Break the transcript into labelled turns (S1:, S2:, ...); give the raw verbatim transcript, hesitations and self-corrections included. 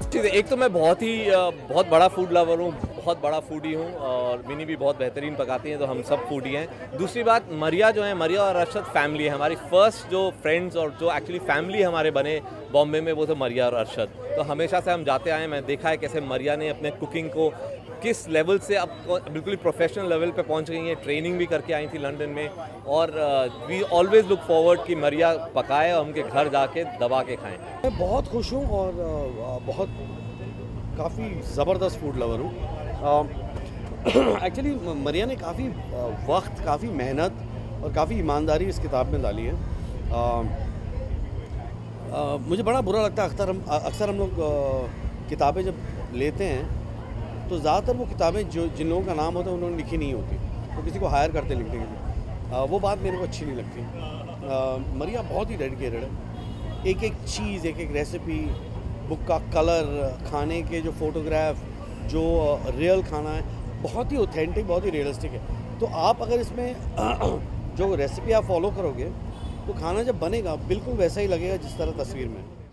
S1: चीज़ें, एक तो मैं बहुत ही बहुत बड़ा फूड लवर हूँ, बहुत बड़ा फूडी हूँ और मिनी भी बहुत बेहतरीन पकाती हैं, तो हम सब फूडी हैं। दूसरी बात, मरिया जो है, मरिया और अरशद फैमिली है हमारी। फर्स्ट जो फ्रेंड्स और जो एक्चुअली फैमिली हमारे बने बॉम्बे में, वो थे मरिया और अरशद। तो हमेशा से हम जाते आए हैं। मैं देखा है कैसे मरिया ने अपने कुकिंग को किस लेवल से अब बिल्कुल प्रोफेशनल लेवल पे पहुंच गई हैं। ट्रेनिंग भी करके आई थी लंदन में, और वी ऑलवेज लुक फॉरवर्ड कि मरिया पकाए और उनके घर जाके दबा के खाएं।
S2: मैं बहुत खुश हूँ और uh, बहुत काफ़ी ज़बरदस्त फूड लवर हूँ। एक्चुअली मरिया ने काफ़ी वक्त, काफ़ी मेहनत और काफ़ी ईमानदारी इस किताब में डाली है। uh, uh, मुझे बड़ा बुरा लगता है, अक्सर हम अक्सर हम लोग uh, किताबें जब लेते हैं तो ज़्यादातर वो किताबें जो जिन लोगों का नाम होता है उन्होंने लिखी नहीं होती, तो किसी को हायर करते लिखने के लिए। आ, वो बात मेरे को अच्छी नहीं लगती। आ, मरिया बहुत ही डेडिकेटेड है। एक एक चीज़, एक एक रेसिपी, बुक का कलर, खाने के जो फोटोग्राफ, जो रियल खाना है, बहुत ही ऑथेंटिक, बहुत ही रियलिस्टिक है। तो आप अगर इसमें जो रेसिपी आप फॉलो करोगे तो खाना जब बनेगा बिल्कुल वैसा ही लगेगा जिस तरह तस्वीर में।